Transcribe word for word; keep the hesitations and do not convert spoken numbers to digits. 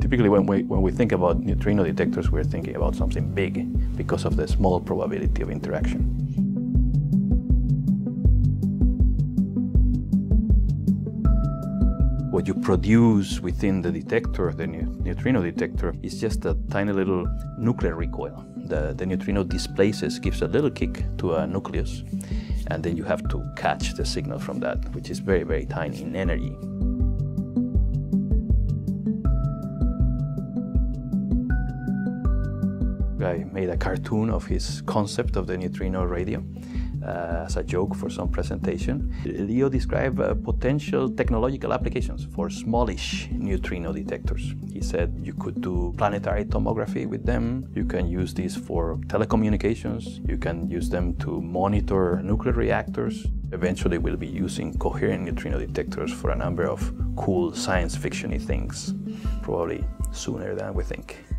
Typically when we, when we think about neutrino detectors, we're thinking about something big because of the small probability of interaction. What you produce within the detector, the neutrino detector, is just a tiny little nuclear recoil. The, the neutrino displaces, gives a little kick to a nucleus, and then you have to catch the signal from that, which is very, very tiny in energy. I made a cartoon of his concept of the neutrino radio uh, as a joke for some presentation. Leo described uh, potential technological applications for smallish neutrino detectors. He said you could do planetary tomography with them, you can use these for telecommunications, you can use them to monitor nuclear reactors. Eventually we'll be using coherent neutrino detectors for a number of cool science fiction-y things, probably sooner than we think.